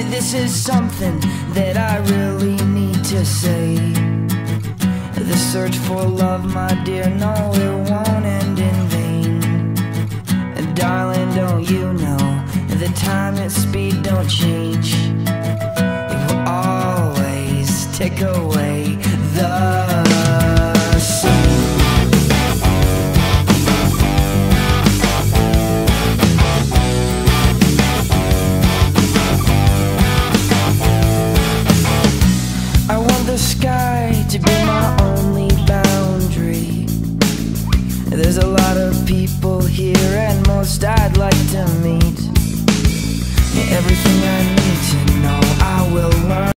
This is something that I really need to say. The search for love, my dear, no, it won't end in vain. And darling, don't you know, the time and speed don't change. It will always take away the the sky to be my only boundary. There's a lot of people here and most I'd like to meet. Everything I need to know I will learn.